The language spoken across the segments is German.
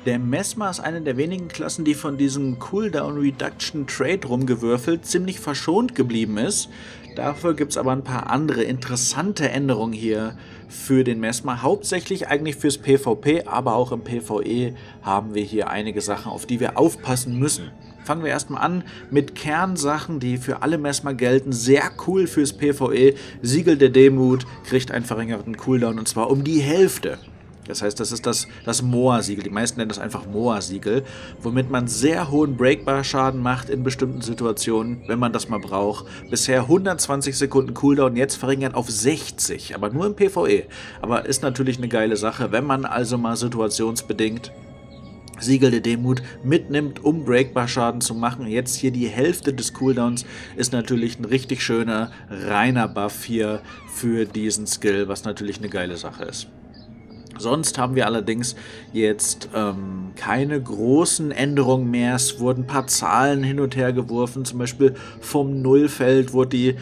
Der Mesmer ist eine der wenigen Klassen, die von diesem Cooldown Reduction Trait rumgewürfelt ziemlich verschont geblieben ist. Dafür gibt es aber ein paar andere interessante Änderungen hier für den Mesmer. Hauptsächlich eigentlich fürs PvP, aber auch im PvE haben wir hier einige Sachen, auf die wir aufpassen müssen. Fangen wir erstmal an mit Kernsachen, die für alle Mesmer gelten. Sehr cool fürs PvE. Siegel der Demut kriegt einen verringerten Cooldown und zwar um die Hälfte. Das heißt, das ist das Moa-Siegel. Die meisten nennen das einfach Moa-Siegel, womit man sehr hohen Breakbar-Schaden macht in bestimmten Situationen, wenn man das mal braucht. Bisher 120 Sekunden Cooldown, jetzt verringert auf 60, aber nur im PvE. Aber ist natürlich eine geile Sache, wenn man also mal situationsbedingt Siegel der Demut mitnimmt, um Breakbar-Schaden zu machen. Jetzt hier die Hälfte des Cooldowns ist natürlich ein richtig schöner, reiner Buff hier für diesen Skill, was natürlich eine geile Sache ist. Sonst haben wir allerdings jetzt keine großen Änderungen mehr. Es wurden ein paar Zahlen hin und her geworfen. Zum Beispiel vom Nullfeld wurde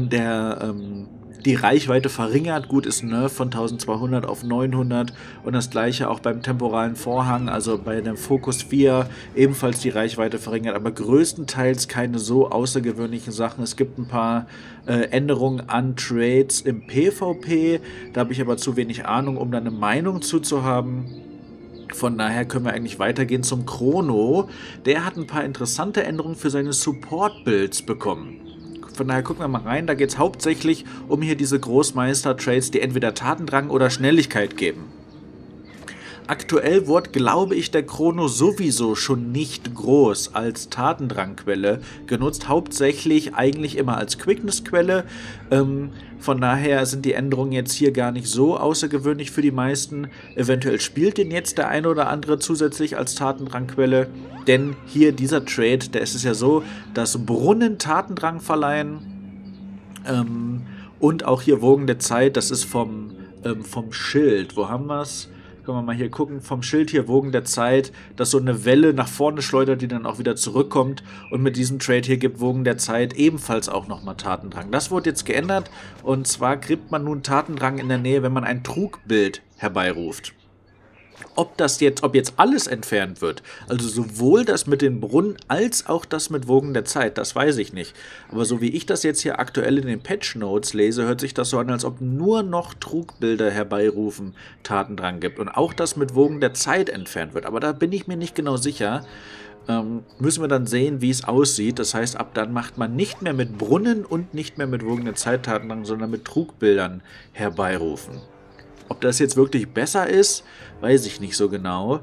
die Reichweite verringert. Gut, ist ein Nerf von 1200 auf 900. Und das gleiche auch beim temporalen Vorhang, also bei dem Focus 4 ebenfalls die Reichweite verringert. Aber größtenteils keine so außergewöhnlichen Sachen. Es gibt ein paar Änderungen an Trades im PvP. Da habe ich aber zu wenig Ahnung, um da eine Meinung zuzuhaben. Von daher können wir eigentlich weitergehen zum Chrono. Der hat ein paar interessante Änderungen für seine Support-Builds bekommen. Von daher gucken wir mal rein. Da geht es hauptsächlich um hier diese Großmeister-Trades, die entweder Tatendrang oder Schnelligkeit geben. Aktuell wird, glaube ich, der Chrono sowieso schon nicht groß als Tatendrangquelle genutzt. Hauptsächlich eigentlich immer als Quickness-Quelle. Von daher sind die Änderungen jetzt hier gar nicht so außergewöhnlich für die meisten. Eventuell spielt den jetzt der eine oder andere zusätzlich als Tatendrangquelle. Denn hier dieser Trade, da ist es ja so, dass Brunnen Tatendrang verleihen. Und auch hier Wogen der Zeit, das ist vom Schild. Wo haben wir es? Können wir mal hier gucken, vom Schild hier Wogen der Zeit, das so eine Welle nach vorne schleudert, die dann auch wieder zurückkommt. Und mit diesem Trade hier gibt Wogen der Zeit ebenfalls auch nochmal Tatendrang. Das wurde jetzt geändert und zwar kriegt man nun Tatendrang in der Nähe, wenn man ein Trugbild herbeiruft. Ob jetzt alles entfernt wird, also sowohl das mit den Brunnen als auch das mit Wogen der Zeit, das weiß ich nicht. Aber so wie ich das jetzt hier aktuell in den Patch Notes lese, hört sich das so an, als ob nur noch Trugbilder herbeirufen Tatendrang gibt und auch das mit Wogen der Zeit entfernt wird. Aber da bin ich mir nicht genau sicher. Müssen wir dann sehen, wie es aussieht. Das heißt, ab dann macht man nicht mehr mit Brunnen und nicht mehr mit Wogen der Zeit Tatendrang, sondern mit Trugbildern herbeirufen. Ob das jetzt wirklich besser ist, weiß ich nicht so genau.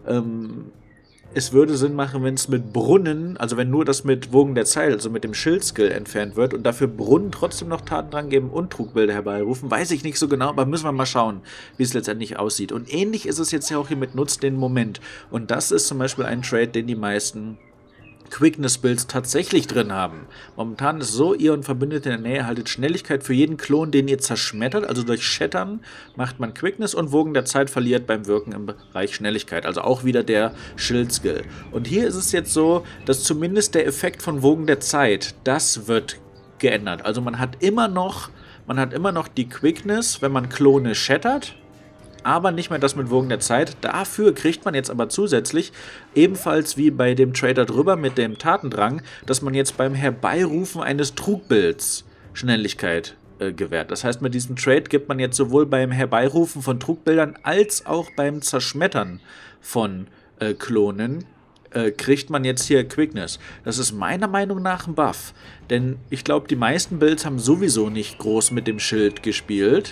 Es würde Sinn machen, wenn es mit Brunnen, also wenn nur das mit Wogen der Zeit, also mit dem Schild-Skill entfernt wird und dafür Brunnen trotzdem noch Tatendrang geben und Trugbilder herbeirufen. Weiß ich nicht so genau, aber müssen wir mal schauen, wie es letztendlich aussieht. Und ähnlich ist es jetzt ja auch hier mit Nutzt den Moment. Und das ist zum Beispiel ein Trade, den die meisten Quickness-Builds tatsächlich drin haben. Momentan ist so, ihr und Verbündete in der Nähe erhaltet Schnelligkeit für jeden Klon, den ihr zerschmettert. Also durch Shattern macht man Quickness und Wogen der Zeit verliert beim Wirken im Bereich Schnelligkeit. Also auch wieder der Schild-Skill. Und hier ist es jetzt so, dass zumindest der Effekt von Wogen der Zeit, das wird geändert. Also man hat immer noch die Quickness, wenn man Klone shattert, aber nicht mehr das mit Wogen der Zeit. Dafür kriegt man jetzt aber zusätzlich, ebenfalls wie bei dem Trader drüber mit dem Tatendrang, dass man jetzt beim Herbeirufen eines Trugbilds Schnelligkeit gewährt. Das heißt, mit diesem Trade gibt man jetzt sowohl beim Herbeirufen von Trugbildern als auch beim Zerschmettern von Klonen kriegt man jetzt hier Quickness. Das ist meiner Meinung nach ein Buff, denn ich glaube, die meisten Builds haben sowieso nicht groß mit dem Schild gespielt.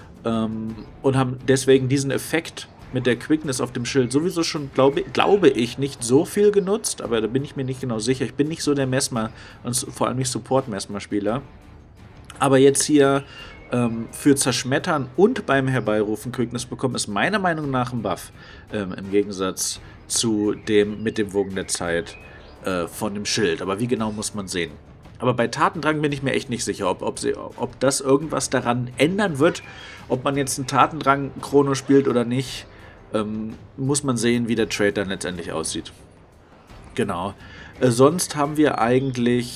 Und haben deswegen diesen Effekt mit der Quickness auf dem Schild sowieso schon, glaube ich, nicht so viel genutzt, aber da bin ich mir nicht genau sicher. Ich bin nicht so der Mesmer und vor allem nicht Support-Mesmer-Spieler. Aber jetzt hier für Zerschmettern und beim Herbeirufen Quickness bekommen, ist meiner Meinung nach ein Buff. Im Gegensatz zu dem mit dem Wogen der Zeit von dem Schild. Aber wie genau muss man sehen. Aber bei Tatendrang bin ich mir echt nicht sicher, ob das irgendwas daran ändern wird, ob man jetzt einen Tatendrang-Chrono spielt oder nicht. Muss man sehen, wie der Trade dann letztendlich aussieht. Genau. Sonst haben wir eigentlich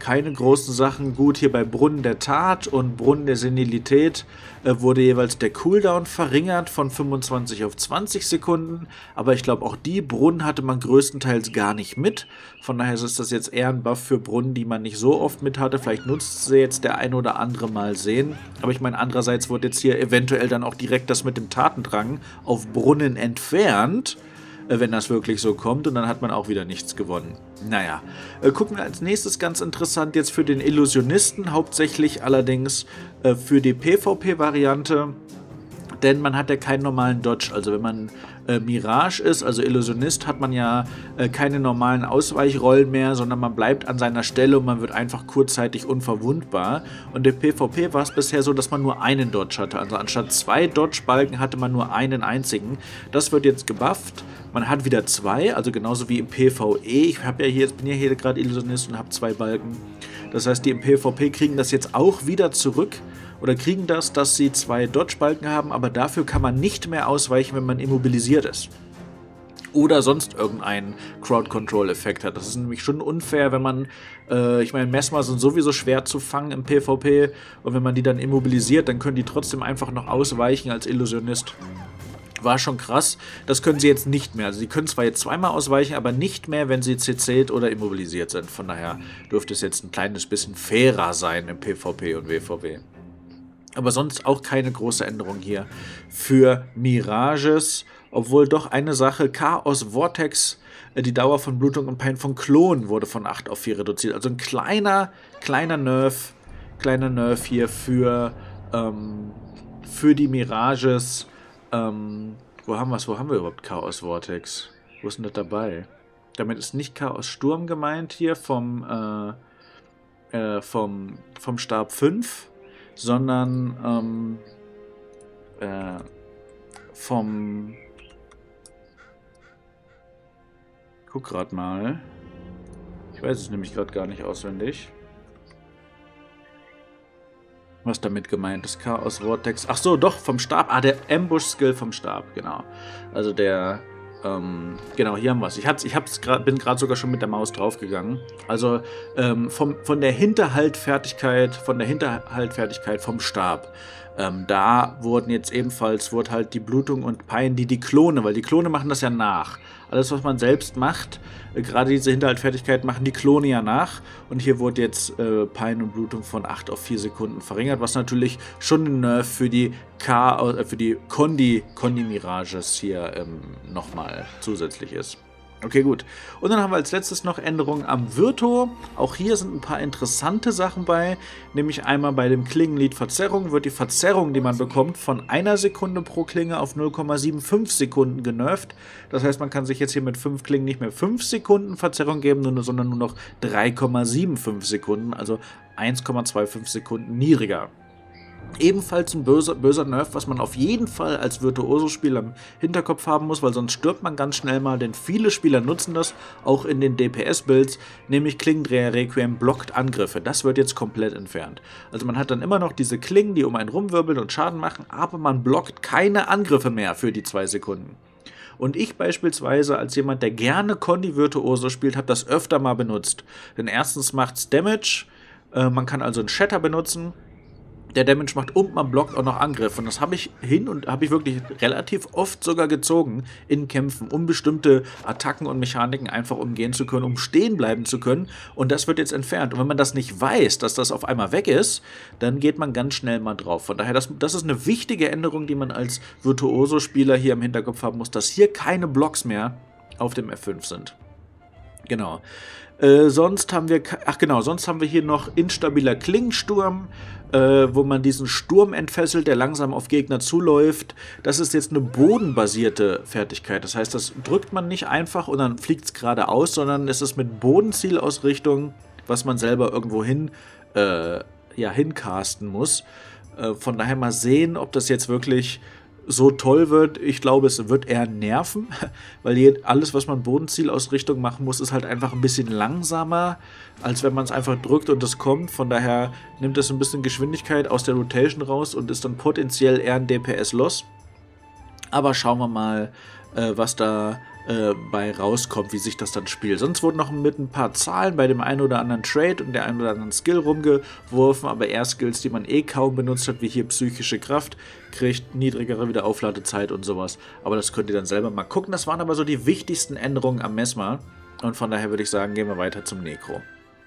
keine großen Sachen. Gut, hier bei Brunnen der Tat und Brunnen der Senilität wurde jeweils der Cooldown verringert von 25 auf 20 Sekunden. Aber ich glaube, auch die Brunnen hatte man größtenteils gar nicht mit. Von daher ist das jetzt eher ein Buff für Brunnen, die man nicht so oft mit hatte. Vielleicht nutzt sie jetzt der ein oder andere mal sehen. Aber ich meine, andererseits wurde jetzt hier eventuell dann auch direkt das mit dem Tatendrang auf Brunnen entfernt, wenn das wirklich so kommt, und dann hat man auch wieder nichts gewonnen. Naja, gucken wir als nächstes, ganz interessant jetzt für den Illusionisten, hauptsächlich allerdings für die PvP-Variante, denn man hat ja keinen normalen Dodge. Also wenn man Mirage ist, also Illusionist, hat man ja keine normalen Ausweichrollen mehr, sondern man bleibt an seiner Stelle und man wird einfach kurzzeitig unverwundbar. Und im PvP war es bisher so, dass man nur einen Dodge hatte. Also anstatt 2 Dodge-Balken hatte man nur einen einzigen. Das wird jetzt gebufft. Man hat wieder 2, also genauso wie im PvE. Ich bin ja hier gerade Illusionist und habe 2 Balken. Das heißt, die im PvP kriegen das jetzt auch wieder zurück. Oder kriegen das, dass sie 2 Dodge-Balken haben, aber dafür kann man nicht mehr ausweichen, wenn man immobilisiert ist. Oder sonst irgendeinen Crowd-Control-Effekt hat. Das ist nämlich schon unfair, wenn man, ich meine, Mesmer sind sowieso schwer zu fangen im PvP, und wenn man die dann immobilisiert, dann können die trotzdem einfach noch ausweichen als Illusionist. War schon krass. Das können sie jetzt nicht mehr. Also sie können zwar jetzt zweimal ausweichen, aber nicht mehr, wenn sie CC'd oder immobilisiert sind. Von daher dürfte es jetzt ein kleines bisschen fairer sein im PvP und WVW. Aber sonst auch keine große Änderung hier für Mirages. Obwohl doch eine Sache, Chaos Vortex, die Dauer von Blutung und Pein von Klonen wurde von 8 auf 4 reduziert. Also ein kleiner Nerf hier für die Mirages. Wo haben wir überhaupt Chaos Vortex? Wo ist denn das dabei? Damit ist nicht Chaos Sturm gemeint hier vom Stab 5. Sondern guck gerade mal. Ich weiß es nämlich gerade gar nicht auswendig. Was damit gemeint ist? Chaos Vortex. Ach so, doch, vom Stab. Ah, der Ambush-Skill vom Stab, genau. Also der, genau, hier haben wir es. Bin gerade sogar schon mit der Maus draufgegangen. Also von der Hinterhaltfertigkeit vom Stab. Da wurde halt die Blutung und Pein, die Klone, weil die Klone machen das ja nach. Alles, was man selbst macht, gerade diese Hinterhaltfertigkeit machen die Klone ja nach. Und hier wurde jetzt Pein und Blutung von 8 auf 4 Sekunden verringert, was natürlich schon ein Nerf für die Kondi-Mirages hier nochmal zusätzlich ist. Okay, gut. Und dann haben wir als letztes noch Änderungen am Virtuo. Auch hier sind ein paar interessante Sachen bei. Nämlich einmal bei dem Klingenlied Verzerrung wird die Verzerrung, die man bekommt, von 1 Sekunde pro Klinge auf 0,75 Sekunden genervt. Das heißt, man kann sich jetzt hier mit 5 Klingen nicht mehr 5 Sekunden Verzerrung geben, sondern nur noch 3,75 Sekunden, also 1,25 Sekunden niedriger. Ebenfalls ein böser Nerf, was man auf jeden Fall als Virtuoso-Spieler im Hinterkopf haben muss, weil sonst stirbt man ganz schnell mal, denn viele Spieler nutzen das, auch in den DPS-Builds, nämlich Klingendreher Requiem blockt Angriffe. Das wird jetzt komplett entfernt. Also man hat dann immer noch diese Klingen, die um einen rumwirbeln und Schaden machen, aber man blockt keine Angriffe mehr für die 2 Sekunden. Und ich beispielsweise als jemand, der gerne Kondi Virtuoso spielt, habe das öfter mal benutzt. Denn erstens macht es Damage, man kann also einen Shatter benutzen, der Damage macht und man blockt auch noch Angriff. Und das habe ich wirklich relativ oft sogar gezogen in Kämpfen, um bestimmte Attacken und Mechaniken einfach umgehen zu können, um stehen bleiben zu können. Und das wird jetzt entfernt. Und wenn man das nicht weiß, dass das auf einmal weg ist, dann geht man ganz schnell mal drauf. Von daher, das ist eine wichtige Änderung, die man als Virtuoso-Spieler hier im Hinterkopf haben muss, dass hier keine Blocks mehr auf dem F5 sind. Genau. Sonst haben wir hier noch instabiler Klingensturm, wo man diesen Sturm entfesselt, der langsam auf Gegner zuläuft. Das ist jetzt eine bodenbasierte Fertigkeit. Das heißt, das drückt man nicht einfach und dann fliegt es geradeaus, sondern es ist mit Bodenzielausrichtung, was man selber irgendwo hincasten muss. Von daher mal sehen, ob das jetzt wirklich so toll wird. Ich glaube, es wird eher nerven, weil alles, was man Bodenzielausrichtung machen muss, ist halt einfach ein bisschen langsamer, als wenn man es einfach drückt und es kommt. Von daher nimmt es ein bisschen Geschwindigkeit aus der Rotation raus und ist dann potenziell eher ein DPS-Loss. Aber schauen wir mal, was da bei rauskommt, wie sich das dann spielt. Sonst wurden noch mit ein paar Zahlen bei dem einen oder anderen Trade und der einen oder anderen Skill rumgeworfen, aber eher Skills, die man eh kaum benutzt hat, wie hier psychische Kraft, kriegt niedrigere Wiederaufladezeit und sowas. Aber das könnt ihr dann selber mal gucken. Das waren aber so die wichtigsten Änderungen am Mesmer. Und von daher würde ich sagen, gehen wir weiter zum Necro.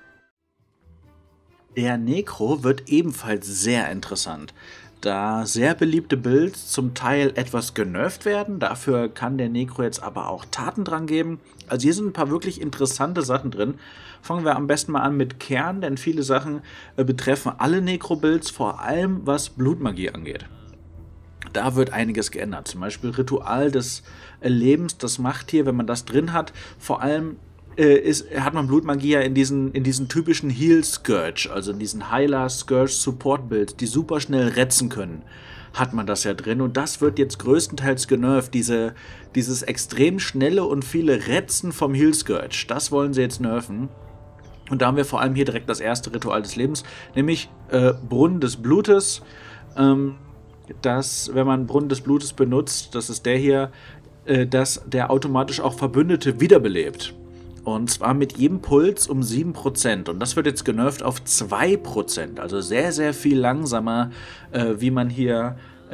Der Necro wird ebenfalls sehr interessant, da sehr beliebte Builds zum Teil etwas genervt werden. Dafür kann der Necro jetzt aber auch Taten dran geben. Also hier sind ein paar wirklich interessante Sachen drin. Fangen wir am besten mal an mit Kern, denn viele Sachen betreffen alle Necro-Builds, vor allem was Blutmagie angeht. Da wird einiges geändert. Zum Beispiel Ritual des Lebens, das macht hier, wenn man das drin hat, vor allem hat man Blutmagier in diesen typischen Heal Scourge, also in diesen Heiler Scourge Support Builds, die super schnell retzen können, hat man das ja drin. Und das wird jetzt größtenteils genervt, dieses extrem schnelle und viele Retzen vom Heal Scourge. Das wollen sie jetzt nerven. Und da haben wir vor allem hier direkt das erste Ritual des Lebens, nämlich Brunnen des Blutes. Wenn man Brunnen des Blutes benutzt, das ist der hier, dass der automatisch auch Verbündete wiederbelebt. Und zwar mit jedem Puls um 7%. Und das wird jetzt genervt auf 2%. Also sehr, sehr viel langsamer, wie man hier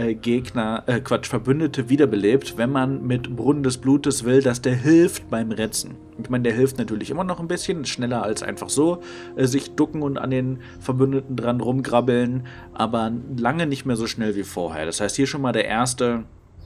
Verbündete wiederbelebt, wenn man mit Brunnen des Blutes will, dass der hilft beim Retzen. Ich meine, der hilft natürlich immer noch ein bisschen, schneller als einfach so sich ducken und an den Verbündeten dran rumgrabbeln, aber lange nicht mehr so schnell wie vorher. Das heißt, hier schon mal der erste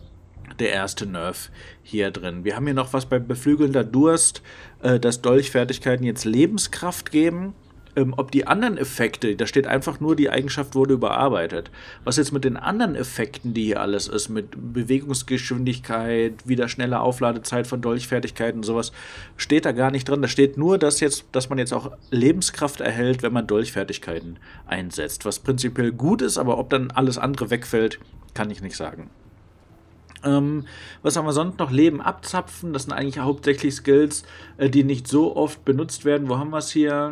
Nerf hier drin. Wir haben hier noch was bei beflügelnder Durst, dass Dolchfertigkeiten jetzt Lebenskraft geben. Ob die anderen Effekte, da steht einfach nur, die Eigenschaft wurde überarbeitet. Was jetzt mit den anderen Effekten, die hier alles ist, mit Bewegungsgeschwindigkeit, wieder schnelle Aufladezeit von Dolchfertigkeiten und sowas, steht da gar nicht drin. Da steht nur, dass man jetzt auch Lebenskraft erhält, wenn man Dolchfertigkeiten einsetzt. Was prinzipiell gut ist, aber ob dann alles andere wegfällt, kann ich nicht sagen. Was haben wir sonst noch? Leben abzapfen, das sind eigentlich hauptsächlich Skills, die nicht so oft benutzt werden. Wo haben wir es hier?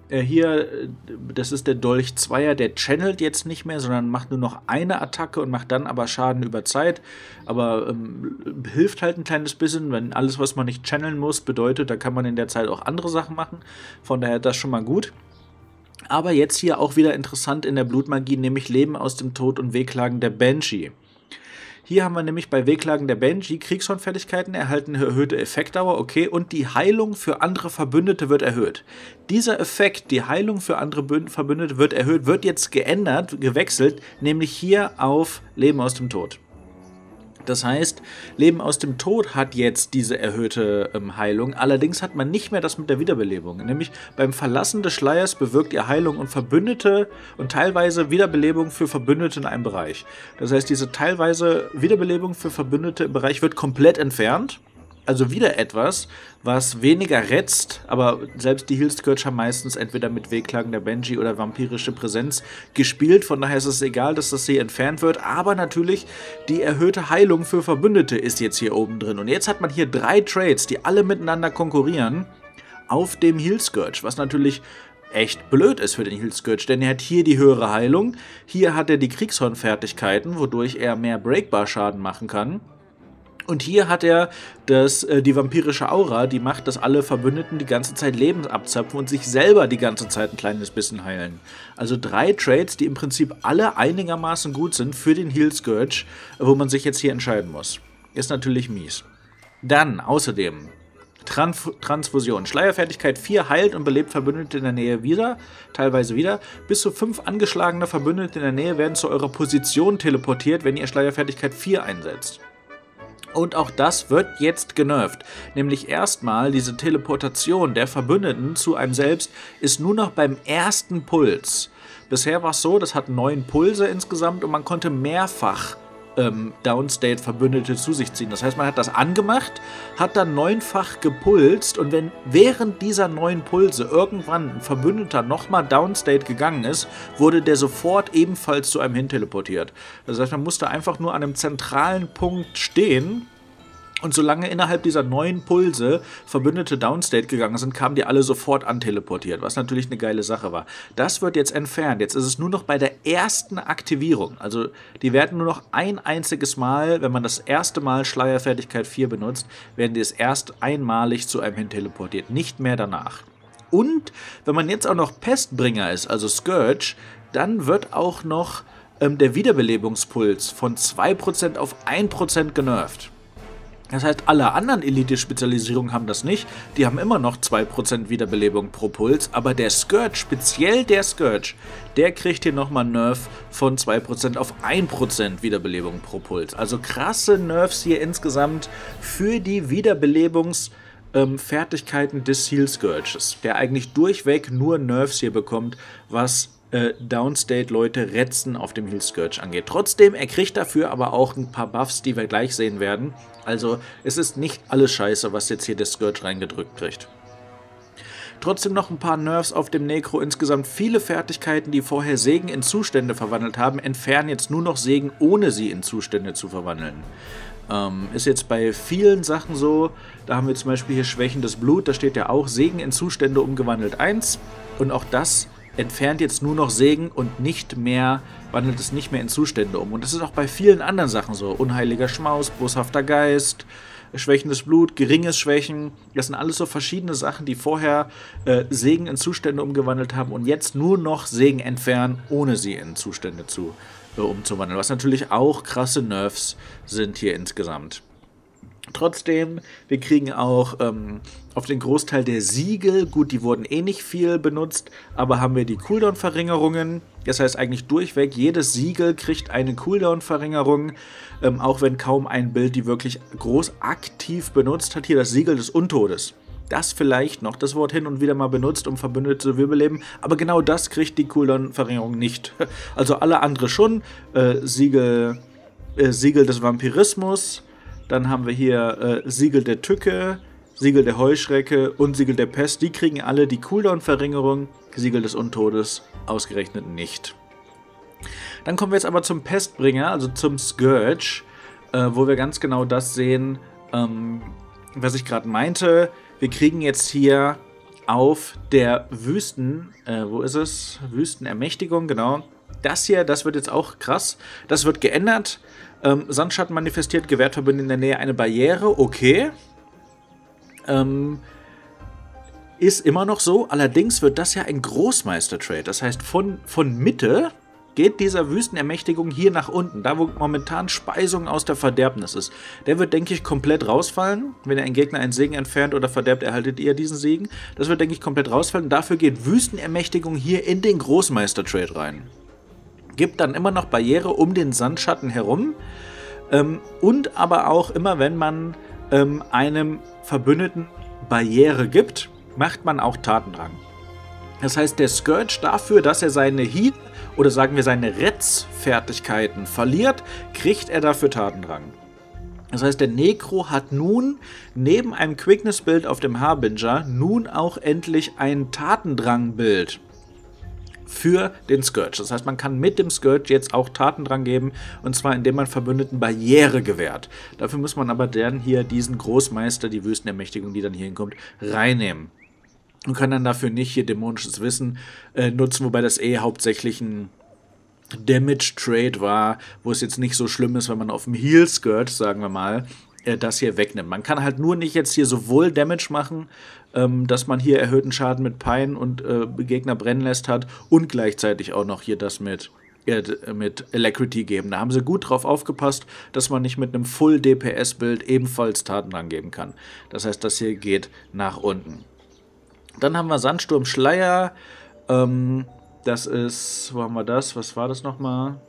Das ist der Dolch Zweier, der channelt jetzt nicht mehr, sondern macht nur noch eine Attacke und macht dann aber Schaden über Zeit. Aber hilft halt ein kleines bisschen, wenn alles, was man nicht channeln muss, bedeutet, da kann man in der Zeit auch andere Sachen machen. Von daher das schon mal gut. Aber jetzt hier auch wieder interessant in der Blutmagie, nämlich Leben aus dem Tod und Wehklagen der Banshee. Hier haben wir nämlich bei Wehklagen der Banshee Kriegshornfertigkeiten erhalten eine erhöhte Effektdauer, okay, und die Heilung für andere Verbündete wird erhöht. Dieser Effekt, die Heilung für andere Verbündete wird erhöht, wird jetzt geändert, gewechselt, nämlich hier auf Leben aus dem Tod. Das heißt, Leben aus dem Tod hat jetzt diese erhöhte Heilung, allerdings hat man nicht mehr das mit der Wiederbelebung. Nämlich beim Verlassen des Schleiers bewirkt ihr Heilung und Verbündete und teilweise Wiederbelebung für Verbündete in einem Bereich. Das heißt, diese teilweise Wiederbelebung für Verbündete im Bereich wird komplett entfernt. Also wieder etwas, was weniger retzt, aber selbst die Heal Scourge haben meistens entweder mit Wehklagen der Banshee oder vampirische Präsenz gespielt. Von daher ist es egal, dass das hier entfernt wird. Aber natürlich, die erhöhte Heilung für Verbündete ist jetzt hier oben drin. Und jetzt hat man hier 3 Trades, die alle miteinander konkurrieren auf dem Heal Scourge, was natürlich echt blöd ist für den Heal Scourge, denn er hat hier die höhere Heilung, hier hat er die Kriegshornfertigkeiten, wodurch er mehr Breakbar-Schaden machen kann. Und hier hat er die vampirische Aura, die macht, dass alle Verbündeten die ganze Zeit Leben abzapfen und sich selber die ganze Zeit ein kleines bisschen heilen. Also 3 Trades, die im Prinzip alle einigermaßen gut sind für den Heal Scourge, wo man sich jetzt hier entscheiden muss. Ist natürlich mies. Dann außerdem Transfusion. Schleierfertigkeit 4 heilt und belebt Verbündete in der Nähe wieder, teilweise wieder. Bis zu 5 angeschlagene Verbündete in der Nähe werden zu eurer Position teleportiert, wenn ihr Schleierfertigkeit 4 einsetzt. Und auch das wird jetzt genervt. Nämlich erstmal diese Teleportation der Verbündeten zu einem selbst ist nur noch beim ersten Puls. Bisher war es so, das hat 9 Pulse insgesamt und man konnte mehrfach Downstate-Verbündete zu sich ziehen. Das heißt, man hat das angemacht, hat dann 9-fach gepulst und wenn während dieser 9 Pulse irgendwann ein Verbündeter nochmal Downstate gegangen ist, wurde der sofort ebenfalls zu einem hin teleportiert. Das heißt, man musste einfach nur an einem zentralen Punkt stehen Und solange innerhalb dieser 9 Pulse Verbündete Downstate gegangen sind, kamen die alle sofort anteleportiert, was natürlich eine geile Sache war. Das wird jetzt entfernt. Jetzt ist es nur noch bei der ersten Aktivierung. Also die werden nur noch ein einziges Mal, wenn man das erste Mal Schleierfertigkeit 4 benutzt, werden die es erst einmalig zu einem hin teleportiert, nicht mehr danach. Und wenn man jetzt auch noch Pestbringer ist, also Scourge, dann wird auch noch der Wiederbelebungspuls von 2% auf 1% genervt. Das heißt, alle anderen Elite-Spezialisierungen haben das nicht. Die haben immer noch 2% Wiederbelebung pro Puls. Aber der Scourge, speziell der Scourge, der kriegt hier nochmal Nerf von 2% auf 1% Wiederbelebung pro Puls. Also krasse Nerfs hier insgesamt für die Wiederbelebungsfertigkeiten des Heal Scourges, der eigentlich durchweg nur Nerfs hier bekommt, was Downstate-Leute Retzen auf dem Heal Scourge angeht. Trotzdem, er kriegt dafür aber auch ein paar Buffs, die wir gleich sehen werden. Also es ist nicht alles scheiße, was jetzt hier der Scourge reingedrückt kriegt. Trotzdem noch ein paar Nerfs auf dem Necro. Insgesamt viele Fertigkeiten, die vorher Segen in Zustände verwandelt haben, entfernen jetzt nur noch Segen, ohne sie in Zustände zu verwandeln. Ist jetzt bei vielen Sachen so. Da haben wir zum Beispiel hier schwächendes Blut. Da steht ja auch Segen in Zustände umgewandelt 1. Und auch das entfernt jetzt nur noch Segen und nicht mehr, wandelt es nicht mehr in Zustände um. Und das ist auch bei vielen anderen Sachen so. Unheiliger Schmaus, boshafter Geist, schwächendes Blut, geringes Schwächen. Das sind alles so verschiedene Sachen, die vorher Segen in Zustände umgewandelt haben und jetzt nur noch Segen entfernen, ohne sie in Zustände umzuwandeln. Was natürlich auch krasse Nerfs sind hier insgesamt. Trotzdem, wir kriegen auch auf den Großteil der Siegel, gut, die wurden eh nicht viel benutzt, aber haben wir die Cooldown-Verringerungen. Das heißt eigentlich durchweg, jedes Siegel kriegt eine Cooldown-Verringerung, auch wenn kaum ein Bild die wirklich groß aktiv benutzt hat. Hier das Siegel des Untodes. Das vielleicht noch, das Wort hin und wieder mal benutzt, um Verbündete zu wirbeleben, aber genau das kriegt die Cooldown-Verringerung nicht. Also alle andere schon, Siegel des Vampirismus. Dann haben wir hier Siegel der Tücke, Siegel der Heuschrecke und Siegel der Pest. Die kriegen alle die Cooldown-Verringerung, Siegel des Untodes ausgerechnet nicht. Dann kommen wir jetzt aber zum Pestbringer, also zum Scourge, wo wir ganz genau das sehen, was ich gerade meinte. Wir kriegen jetzt hier auf der wo ist es? Wüstenermächtigung, genau. Das hier, das wird jetzt auch krass. Das wird geändert. Sandschatten manifestiert, gewährt Verbündeten in der Nähe eine Barriere. Okay. Ist immer noch so. Allerdings wird das ja ein Großmeister-Trade. Das heißt, von Mitte geht dieser Wüstenermächtigung hier nach unten. Da, wo momentan Speisung aus der Verderbnis ist. Der wird, denke ich, komplett rausfallen. Wenn ein Gegner einen Segen entfernt oder verderbt, erhaltet ihr diesen Segen. Das wird, denke ich, komplett rausfallen. Dafür geht Wüstenermächtigung hier in den Großmeister-Trade rein. Gibt dann immer noch Barriere um den Sandschatten herum und aber auch immer, wenn man einem Verbündeten Barriere gibt, macht man auch Tatendrang. Das heißt, der Scourge dafür, dass er seine Heal oder sagen wir seine Retz-Fertigkeiten verliert, kriegt er dafür Tatendrang. Das heißt, der Necro hat nun neben einem Quickness-Bild auf dem Harbinger nun auch endlich ein Tatendrang-Bild für den Scourge. Das heißt, man kann mit dem Scourge jetzt auch Tatendrang geben, und zwar indem man Verbündeten Barriere gewährt. Dafür muss man aber dann hier diesen Großmeister, die Wüstenermächtigung, die dann hier hinkommt, reinnehmen. Und kann dann dafür nicht hier dämonisches Wissen nutzen, wobei das hauptsächlich ein Damage-Trade war, wo es jetzt nicht so schlimm ist, wenn man auf dem Heal Scourge, sagen wir mal, das hier wegnimmt. Man kann halt nur nicht jetzt hier sowohl Damage machen, dass man hier erhöhten Schaden mit Pein und Gegner brennen lässt hat und gleichzeitig auch noch hier das mit Alacrity geben. Da haben sie gut drauf aufgepasst, dass man nicht mit einem Full-DPS-Bild ebenfalls Tatendrang geben kann. Das heißt, das hier geht nach unten. Dann haben wir Sandsturm Schleier. Das ist, wo haben wir das? Was war das nochmal?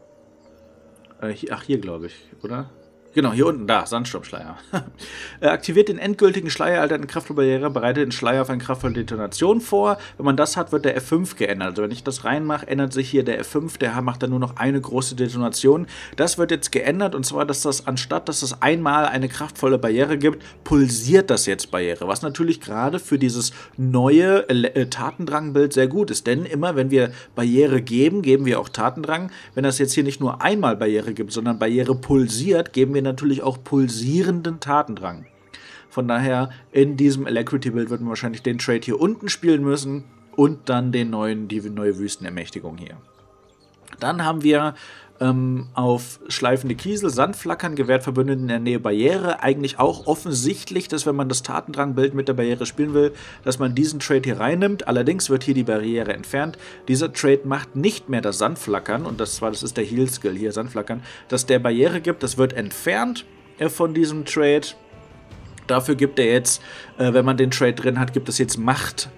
Hier glaube ich, oder? Genau, hier unten, da, Sandsturmschleier. Aktiviert den endgültigen Schleier, altert eine kraftvolle Barriere, bereitet den Schleier auf eine kraftvolle Detonation vor. Wenn man das hat, wird der F5 geändert. Also wenn ich das reinmache, ändert sich hier der F5, der macht dann nur noch eine große Detonation. Das wird jetzt geändert, und zwar, dass das, anstatt dass es einmal eine kraftvolle Barriere gibt, pulsiert das jetzt Barriere. Was natürlich gerade für dieses neue Tatendrang-Bild sehr gut ist. Denn immer, wenn wir Barriere geben, geben wir auch Tatendrang. Wenn das jetzt hier nicht nur einmal Barriere gibt, sondern Barriere pulsiert, geben wir wir natürlich auch pulsierenden Tatendrang. Von daher, in diesem Alacrity-Build wird man wahrscheinlich den Trade hier unten spielen müssen und dann die neue Wüstenermächtigung hier. Dann haben wir auf schleifende Kiesel, Sandflackern, gewährt Verbündeten in der Nähe Barriere. Eigentlich auch offensichtlich, dass wenn man das Tatendrang-Bild mit der Barriere spielen will, dass man diesen Trade hier reinnimmt. Allerdings wird hier die Barriere entfernt. Dieser Trade macht nicht mehr das Sandflackern, und das ist der Heal-Skill hier, Sandflackern, dass der Barriere gibt. Das wird entfernt von diesem Trade. Dafür gibt er jetzt, wenn man den Trade drin hat, gibt es jetzt Macht,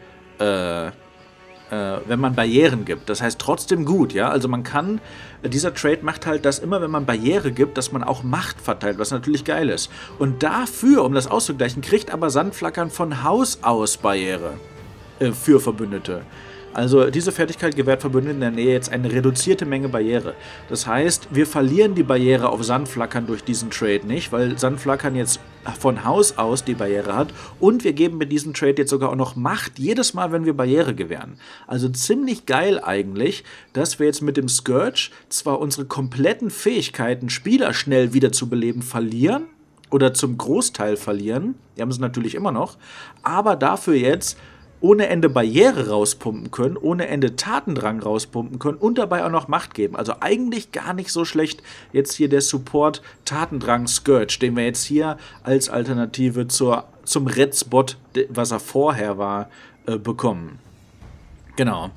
wenn man Barrieren gibt. Das heißt trotzdem gut, ja. Also man kann, dieser Trade macht halt, dass immer, wenn man Barriere gibt, dass man auch Macht verteilt, was natürlich geil ist. Und dafür, um das auszugleichen, kriegt aber Sandflackern von Haus aus Barriere für Verbündete. Also diese Fertigkeit gewährt Verbündeten in der Nähe jetzt eine reduzierte Menge Barriere. Das heißt, wir verlieren die Barriere auf Sandflackern durch diesen Trade nicht, weil Sandflackern jetzt von Haus aus die Barriere hat, und wir geben mit diesem Trade jetzt sogar auch noch Macht jedes Mal, wenn wir Barriere gewähren. Also ziemlich geil eigentlich, dass wir jetzt mit dem Scourge zwar unsere kompletten Fähigkeiten, Spieler schnell wieder zu beleben, verlieren oder zum Großteil verlieren, die haben es natürlich immer noch, aber dafür jetzt ohne Ende Barriere rauspumpen können, ohne Ende Tatendrang rauspumpen können und dabei auch noch Macht geben. Also eigentlich gar nicht so schlecht jetzt hier der Support Tatendrang Scourge, den wir jetzt hier als Alternative zum Red Spot, was er vorher war, bekommen. Genau.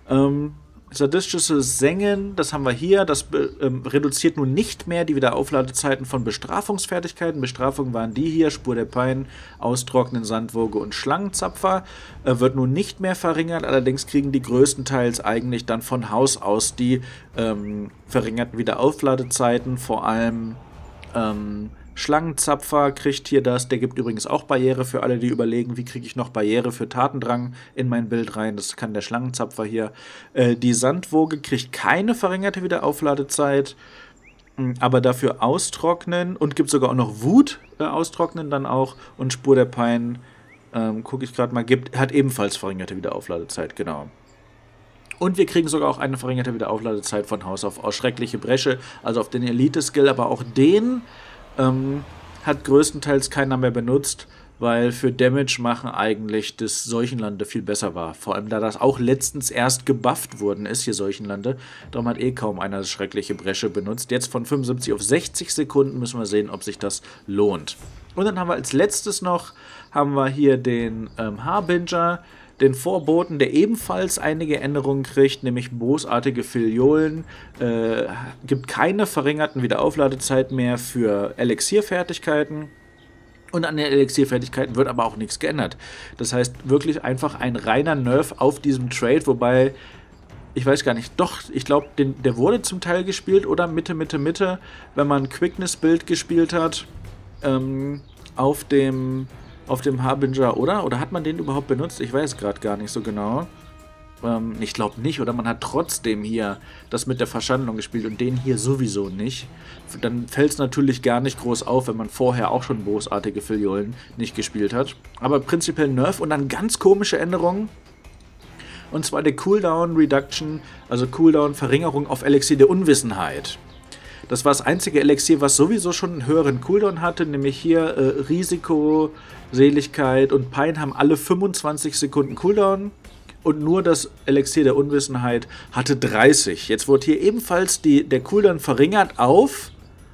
Sadistisches Sengen, das haben wir hier, das reduziert nun nicht mehr die Wiederaufladezeiten von Bestrafungsfertigkeiten. Bestrafungen waren die hier, Spur der Pein, Austrocknen, Sandwoge und Schlangenzapfer. Wird nun nicht mehr verringert, allerdings kriegen die größtenteils eigentlich dann von Haus aus die verringerten Wiederaufladezeiten, vor allem Schlangenzapfer kriegt hier das, der gibt übrigens auch Barriere für alle, die überlegen, wie kriege ich noch Barriere für Tatendrang in mein Bild rein, das kann der Schlangenzapfer hier. Die Sandwoge kriegt keine verringerte Wiederaufladezeit, aber dafür Austrocknen, und gibt sogar auch noch Wut austrocknen dann auch, und Spur der Pein, gucke ich gerade mal, hat ebenfalls verringerte Wiederaufladezeit, genau. Und wir kriegen sogar auch eine verringerte Wiederaufladezeit von Haus aus Schreckliche Bresche, also auf den Elite-Skill, aber auch den hat größtenteils keiner mehr benutzt, weil für Damage machen eigentlich das Seuchenlande viel besser war. Vor allem, da das auch letztens erst gebufft worden ist, hier Seuchenlande. Darum hat kaum einer das Schreckliche Bresche benutzt. Jetzt von 75 auf 60 Sekunden müssen wir sehen, ob sich das lohnt. Und dann haben wir als letztes noch, hier den Harbinger, den Vorboten, der ebenfalls einige Änderungen kriegt, nämlich bosartige Filiolen, gibt keine verringerten Wiederaufladezeiten mehr für Elixierfertigkeiten, und an den Elixierfertigkeiten wird aber auch nichts geändert. Das heißt wirklich einfach ein reiner Nerf auf diesem Trade, wobei, ich weiß gar nicht, doch, ich glaube, der wurde zum Teil gespielt, oder Mitte, wenn man Quickness-Bild gespielt hat, auf dem Harbinger, oder? Oder hat man den überhaupt benutzt? Ich weiß gerade gar nicht so genau. Ich glaube nicht, oder man hat trotzdem hier das mit der Verschandlung gespielt und den hier sowieso nicht. Dann fällt es natürlich gar nicht groß auf, wenn man vorher auch schon bosartige Filiolen nicht gespielt hat. Aber prinzipiell Nerf und dann ganz komische Änderungen. Und zwar der Cooldown Reduction, also Cooldown Verringerung auf Elixier der Unwissenheit. Das war das einzige Elixier, was sowieso schon einen höheren Cooldown hatte, nämlich hier Risiko, Seligkeit und Pein haben alle 25 Sekunden Cooldown, und nur das Elixier der Unwissenheit hatte 30. Jetzt wurde hier ebenfalls der Cooldown verringert auf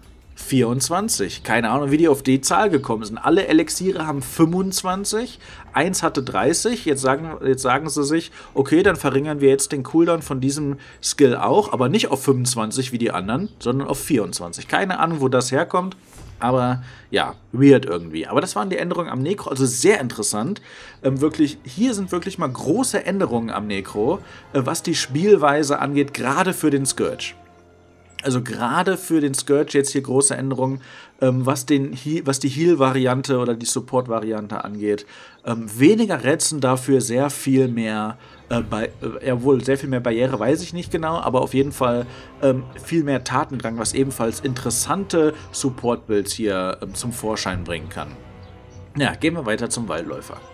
24. Keine Ahnung, wie die auf die Zahl gekommen sind. Alle Elixiere haben 25, eins hatte 30. Jetzt sagen sie sich, okay, dann verringern wir jetzt den Cooldown von diesem Skill auch, aber nicht auf 25 wie die anderen, sondern auf 24. Keine Ahnung, wo das herkommt, aber ja, weird irgendwie. Aber das waren die Änderungen am Necro, also sehr interessant. Hier sind wirklich mal große Änderungen am Necro, was die Spielweise angeht, gerade für den Scourge. Also gerade für den Scourge jetzt hier große Änderungen, was die Heal-Variante oder die Support-Variante angeht. Weniger Rätzen, dafür sehr viel mehr, sehr viel mehr Barriere, weiß ich nicht genau, aber auf jeden Fall viel mehr Tatendrang, was ebenfalls interessante Support-Builds hier zum Vorschein bringen kann. Ja, gehen wir weiter zum Waldläufer.